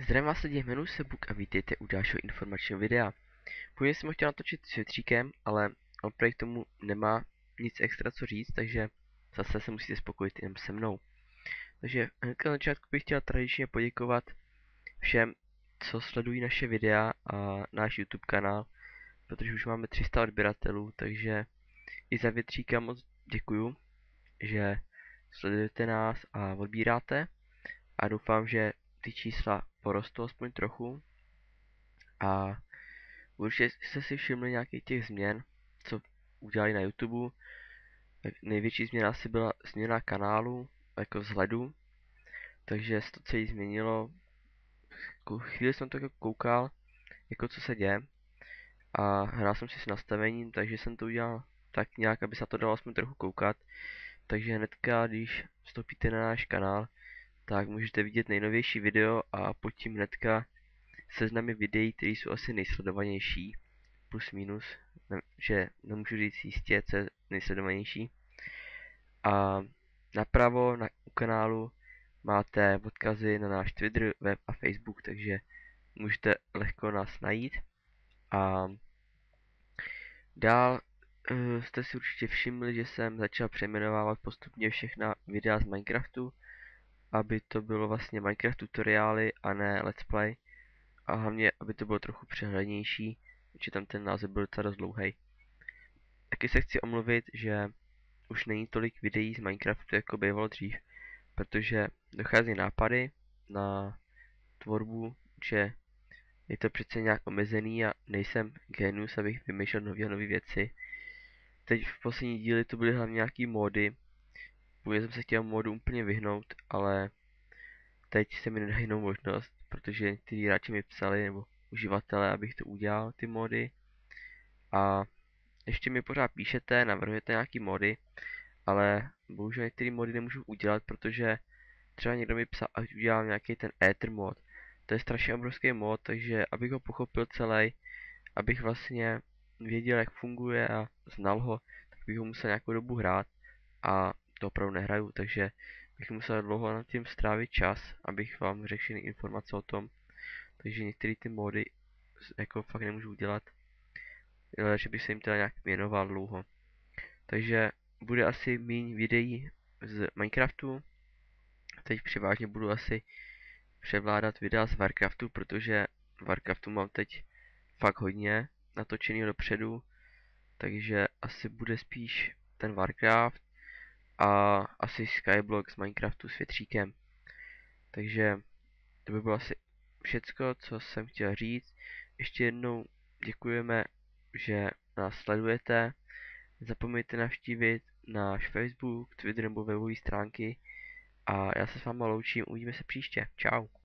Zdravím vás lidi, jmenuji se Buk a vítejte u dalšího informačního videa. Původně jsem ho chtěl natočit s Větříkem, ale on k tomu nemá nic extra co říct, takže zase se musíte spokojit jen se mnou. Takže hnedka na začátku bych chtěl tradičně poděkovat všem, co sledují naše videa a náš YouTube kanál, protože už máme 300 odběratelů, takže i za Větříka moc děkuju, že sledujete nás a odbíráte a doufám, že ty čísla porostou aspoň trochu. A určitě jste si všimli nějakých těch změn, co udělali na YouTube. Největší změna asi byla změna kanálu, jako vzhledu, takže se to celé změnilo. Chvíli jsem to jako koukal, jako co se děje, a hrál jsem si s nastavením, takže jsem to udělal tak nějak, aby se to dalo aspoň trochu koukat. Takže hnedka, když vstoupíte na náš kanál, tak můžete vidět nejnovější video a pod tím hnedka seznamy videí, které jsou asi nejsledovanější, plus minus, že nemůžu říct jistě, co je nejsledovanější. A napravo u kanálu máte odkazy na náš Twitter, web a Facebook, takže můžete lehko nás najít. A dál jste si určitě všimli, že jsem začal přejmenovávat postupně všechna videa z Minecraftu, aby to bylo vlastně Minecraft tutoriály a ne let's play. A hlavně, aby to bylo trochu přehlednější, protože tam ten název byl docela dost dlouhý. Taky se chci omluvit, že už není tolik videí z Minecraftu, jako bývalo dřív, protože dochází nápady na tvorbu, že je to přece nějak omezený a nejsem genius, abych vymýšlel nové věci. Teď v poslední díly to byly hlavně nějaký módy. Původně jsem se chtěl módu úplně vyhnout, ale teď se mi nedá jinou možnost, protože někteří hráči mi psali, nebo uživatelé, abych to udělal, ty módy. A ještě mi pořád píšete, navrhujete nějaký mody, ale bohužel některé mody nemůžu udělat, protože třeba někdo mi psal, ať udělám nějaký ten Ether mod. To je strašně obrovský mod, takže abych ho pochopil celý, abych vlastně věděl, jak funguje a znal ho, tak bych ho musel nějakou dobu hrát a to opravdu nehraju, takže bych musel dlouho nad tím strávit čas, abych vám řekl všechny informace o tom. Takže některé ty mody jako fakt nemůžu udělat, že bych se jim teda nějak věnoval dlouho. Takže bude asi méně videí z Minecraftu. Teď převážně budu asi převládat videa z Warcraftu, protože Warcraftu mám teď fakt hodně natočený dopředu, takže asi bude spíš ten Warcraft a asi Skyblock z Minecraftu s Větříkem. Takže to by bylo asi všecko, co jsem chtěl říct. Ještě jednou děkujeme, že nás sledujete. Nezapomeňte navštívit náš Facebook, Twitter nebo webové stránky. A já se s váma loučím, uvidíme se příště. Čau.